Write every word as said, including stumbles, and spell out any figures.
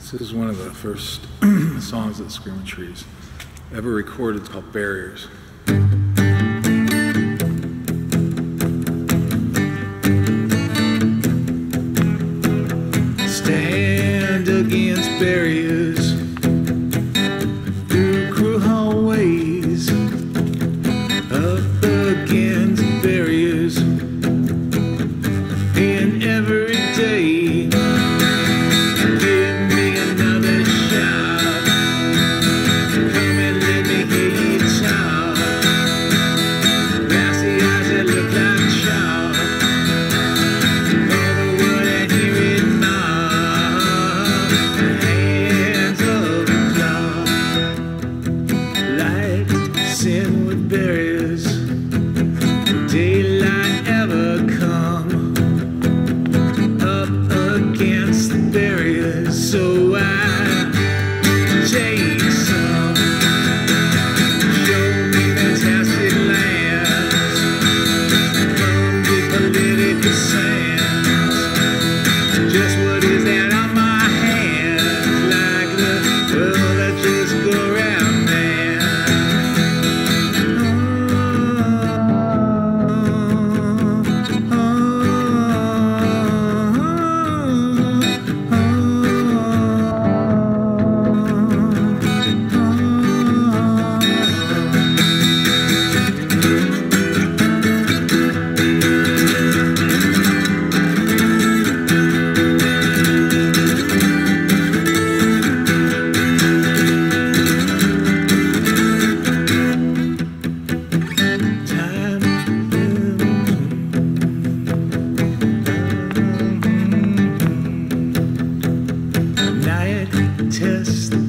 This is one of the first songs that Screaming Trees ever recorded. It's called Barriers. Stand against barriers through cruel hallways, up against barriers in every day. Sin with barriers, daylight ever come up against the barriers, so I take some. Show me fantastic lands from the political sands. Just what is that on my hands, like the world that just go round, man. Test